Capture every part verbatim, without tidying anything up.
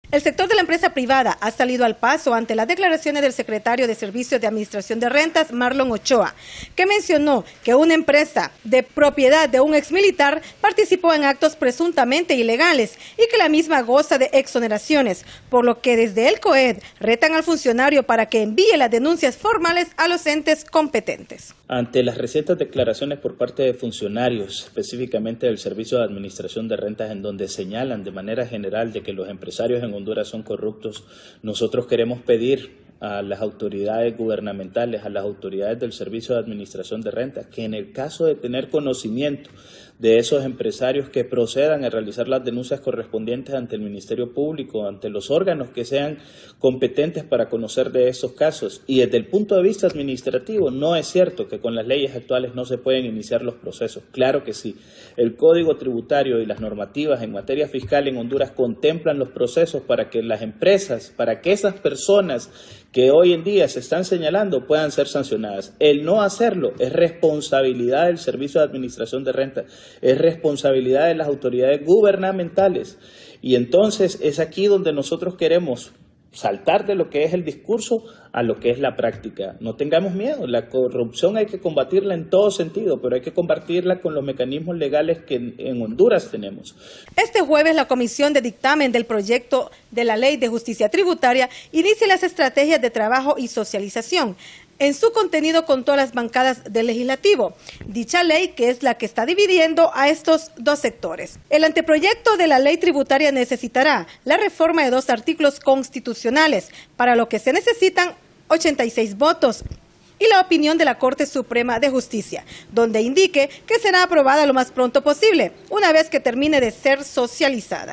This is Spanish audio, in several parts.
El sector de la empresa privada ha salido al paso ante las declaraciones del secretario de Servicios de Administración de Rentas, Marlon Ochoa, que mencionó que una empresa de propiedad de un exmilitar participó en actos presuntamente ilegales y que la misma goza de exoneraciones, por lo que desde el COED retan al funcionario para que envíe las denuncias formales a los entes competentes. Ante las recientes declaraciones por parte de funcionarios, específicamente del Servicio de Administración de Rentas, en donde señalan de manera general de que los empresarios en Honduras son corruptos, nosotros queremos pedir a las autoridades gubernamentales, a las autoridades del Servicio de Administración de Rentas, que en el caso de tener conocimiento de esos empresarios, que procedan a realizar las denuncias correspondientes ante el Ministerio Público, ante los órganos que sean competentes para conocer de esos casos. Y desde el punto de vista administrativo, no es cierto que con las leyes actuales no se pueden iniciar los procesos. Claro que sí. El Código Tributario y las normativas en materia fiscal en Honduras contemplan los procesos para que las empresas, para que esas personas que hoy en día se están señalando puedan ser sancionadas. El no hacerlo es responsabilidad del Servicio de Administración de Rentas, es responsabilidad de las autoridades gubernamentales. Y entonces es aquí donde nosotros queremos saltar de lo que es el discurso a lo que es la práctica. No tengamos miedo, la corrupción hay que combatirla en todo sentido, pero hay que combatirla con los mecanismos legales que en Honduras tenemos. Este jueves la Comisión de Dictamen del proyecto de la Ley de Justicia Tributaria inicia las estrategias de trabajo y socialización. En su contenido con todas las bancadas del Legislativo. Dicha ley, que es la que está dividiendo a estos dos sectores. El anteproyecto de la ley tributaria necesitará la reforma de dos artículos constitucionales, para lo que se necesitan ochenta y seis votos, y la opinión de la Corte Suprema de Justicia, donde indique que será aprobada lo más pronto posible, una vez que termine de ser socializada.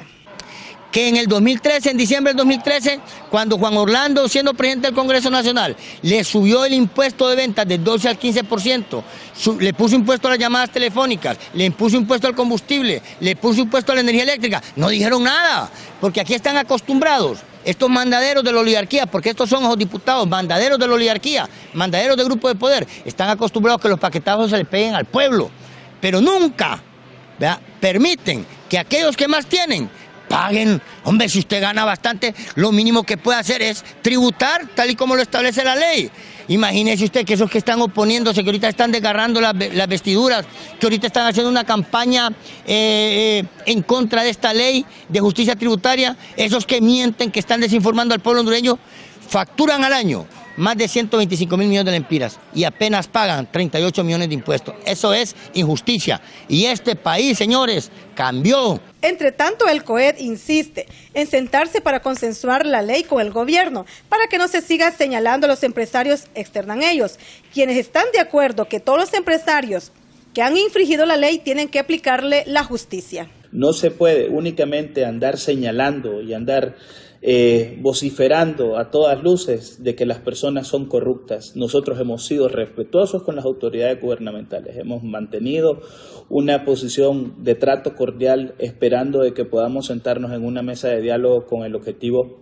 Que en el dos mil trece, en diciembre del dos mil trece, cuando Juan Orlando, siendo presidente del Congreso Nacional, le subió el impuesto de ventas del doce al quince por ciento, su, le puso impuesto a las llamadas telefónicas, le puso impuesto al combustible, le puso impuesto a la energía eléctrica, no dijeron nada, porque aquí están acostumbrados estos mandaderos de la oligarquía, porque estos son los diputados, mandaderos de la oligarquía, mandaderos de grupo de poder, están acostumbrados a que los paquetazos se les peguen al pueblo, pero nunca, ¿verdad?, permiten que aquellos que más tienen paguen. Hombre, si usted gana bastante, lo mínimo que puede hacer es tributar, tal y como lo establece la ley. Imagínese usted que esos que están oponiéndose, que ahorita están desgarrando las, las vestiduras, que ahorita están haciendo una campaña eh, en contra de esta ley de justicia tributaria, esos que mienten, que están desinformando al pueblo hondureño, facturan al año más de ciento veinticinco mil millones de lempiras y apenas pagan treinta y ocho millones de impuestos. Eso es injusticia. Y este país, señores, cambió. Entre tanto, el COED insiste en sentarse para consensuar la ley con el gobierno, para que no se siga señalando a los empresarios, externan ellos, quienes están de acuerdo que todos los empresarios que han infringido la ley tienen que aplicarle la justicia. No se puede únicamente andar señalando y andar eh, vociferando a todas luces de que las personas son corruptas. Nosotros hemos sido respetuosos con las autoridades gubernamentales, hemos mantenido una posición de trato cordial, esperando de que podamos sentarnos en una mesa de diálogo con el objetivo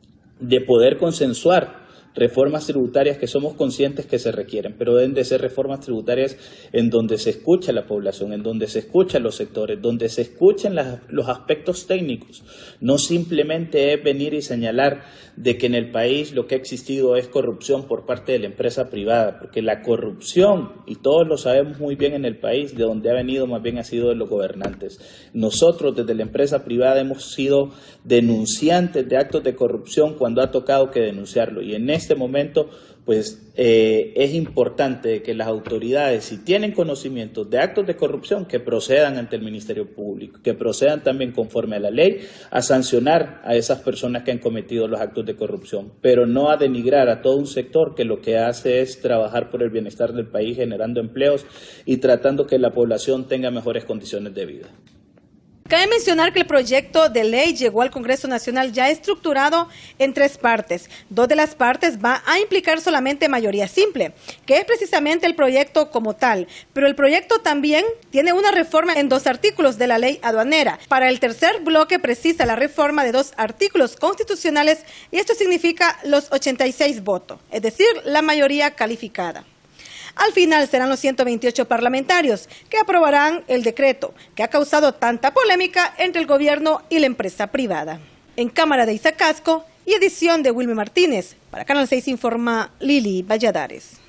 de poder consensuar reformas tributarias que somos conscientes que se requieren, pero deben de ser reformas tributarias en donde se escucha a la población, en donde se escuchan los sectores, donde se escuchen las, los aspectos técnicos. No simplemente es venir y señalar de que en el país lo que ha existido es corrupción por parte de la empresa privada, porque la corrupción, y todos lo sabemos muy bien en el país, de donde ha venido más bien ha sido de los gobernantes. Nosotros desde la empresa privada hemos sido denunciantes de actos de corrupción cuando ha tocado que denunciarlo, y en este momento pues eh, es importante que las autoridades, si tienen conocimiento de actos de corrupción, que procedan ante el Ministerio Público, que procedan también conforme a la ley a sancionar a esas personas que han cometido los actos de corrupción, pero no a denigrar a todo un sector que lo que hace es trabajar por el bienestar del país, generando empleos y tratando que la población tenga mejores condiciones de vida. Cabe mencionar que el proyecto de ley llegó al Congreso Nacional ya estructurado en tres partes. Dos de las partes va a implicar solamente mayoría simple, que es precisamente el proyecto como tal. Pero el proyecto también tiene una reforma en dos artículos de la ley aduanera. Para el tercer bloque precisa la reforma de dos artículos constitucionales y esto significa los ochenta y seis votos, es decir, la mayoría calificada. Al final serán los ciento veintiocho parlamentarios que aprobarán el decreto que ha causado tanta polémica entre el gobierno y la empresa privada. En cámara de Isa Casco y edición de Wilmer Martínez. Para Canal seis informa Lili Valladares.